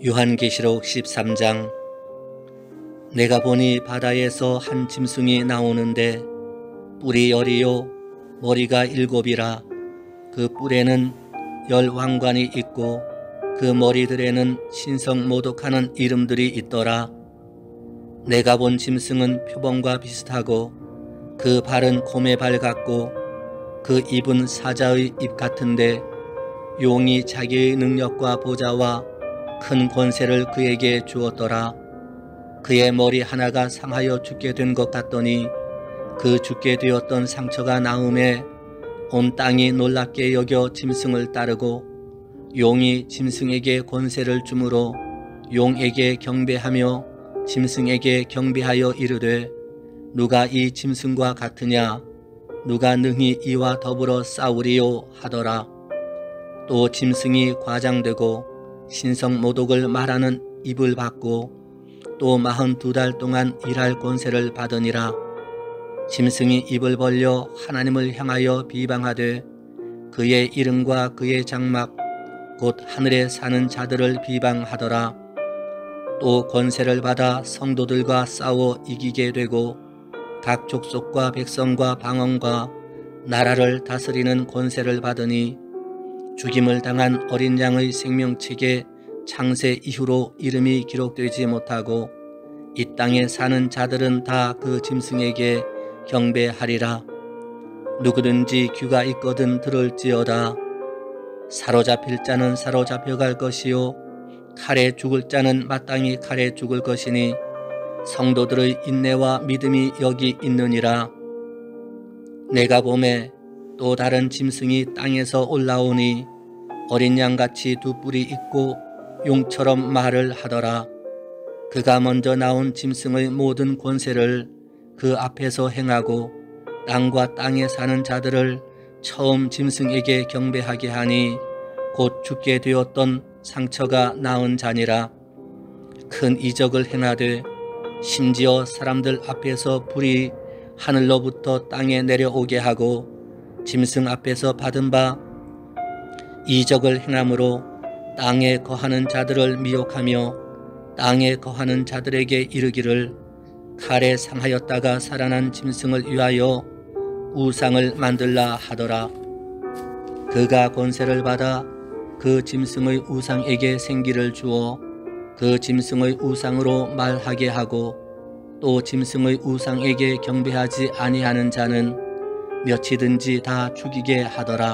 요한계시록 13장. 내가 보니 바다에서 한 짐승이 나오는데 뿔이 10이요 머리가 7이라. 그 뿔에는 10 왕관이 있고 그 머리들에는 신성 모독하는 이름들이 있더라. 내가 본 짐승은 표범과 비슷하고 그 발은 곰의 발 같고 그 입은 사자의 입 같은데 용이 자기의 능력과 보좌와 큰 권세를 그에게 주었더라. 그의 머리 하나가 상하여 죽게 된 것 같더니 그 죽게 되었던 상처가 나음에 온 땅이 놀랍게 여겨 짐승을 따르고 용이 짐승에게 권세를 주므로 용에게 경배하며 짐승에게 경배하여 이르되 누가 이 짐승과 같으냐, 누가 능히 이와 더불어 싸우리요 하더라. 또 짐승이 과장되고 신성 모독을 말하는 입을 받고 또 42달 동안 일할 권세를 받으니라. 짐승이 입을 벌려 하나님을 향하여 비방하되 그의 이름과 그의 장막 곧 하늘에 사는 자들을 비방하더라. 또 권세를 받아 성도들과 싸워 이기게 되고 각 족속과 백성과 방언과 나라를 다스리는 권세를 받으니 죽임을 당한 어린 양의 생명책에 창세 이후로 이름이 기록되지 못하고 이 땅에 사는 자들은 다 그 짐승에게 경배하리라. 누구든지 귀가 있거든 들을지어다. 사로잡힐 자는 사로잡혀갈 것이요 칼에 죽을 자는 마땅히 칼에 죽을 것이니 성도들의 인내와 믿음이 여기 있느니라. 내가 보매 또 다른 짐승이 땅에서 올라오니 어린 양같이 두 뿔이 있고 용처럼 말을 하더라. 그가 먼저 나온 짐승의 모든 권세를 그 앞에서 행하고 땅과 땅에 사는 자들을 처음 짐승에게 경배하게 하니 곧 죽게 되었던 상처가 나은 자니라. 큰 이적을 행하되 심지어 사람들 앞에서 불이 하늘로부터 땅에 내려오게 하고 짐승 앞에서 받은 바 이적을 행함으로 땅에 거하는 자들을 미혹하며 땅에 거하는 자들에게 이르기를 칼에 상하였다가 살아난 짐승을 위하여 우상을 만들라 하더라. 그가 권세를 받아 그 짐승의 우상에게 생기를 주어 그 짐승의 우상으로 말하게 하고 또 짐승의 우상에게 경배하지 아니하는 자는 몇이든지 다 죽이게 하더라.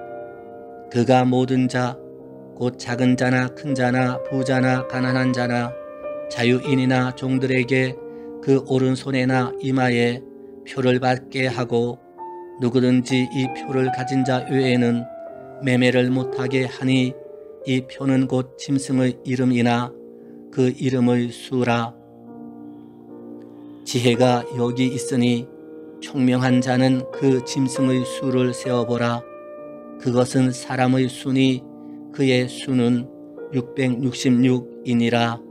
그가 모든 자 곧 작은 자나 큰 자나 부자나 가난한 자나 자유인이나 종들에게 그 오른손에나 이마에 표를 받게 하고 누구든지 이 표를 가진 자 외에는 매매를 못하게 하니 이 표는 곧 짐승의 이름이나 그 이름의 수라. 지혜가 여기 있으니 총명한 자는 그 짐승의 수를 세어보라. 그것은 사람의 수니 그의 수는 666이니라.